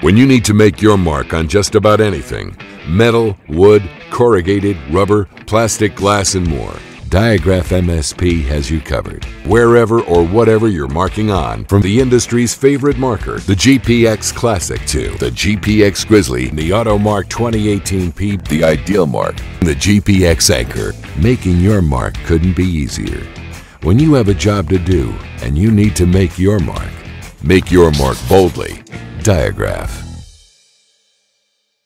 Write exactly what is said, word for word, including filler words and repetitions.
When you need to make your mark on just about anything, metal, wood, corrugated, rubber, plastic, glass, and more, Diagraph M S P has you covered. Wherever or whatever you're marking on, from the industry's favorite marker, the G P X Classic, to the G P X Grizzly, the AutoMark twenty eighteen P, the Ideal Mark, and the G P X Anchor, making your mark couldn't be easier. When you have a job to do and you need to make your mark, make your mark boldly. Diagraph.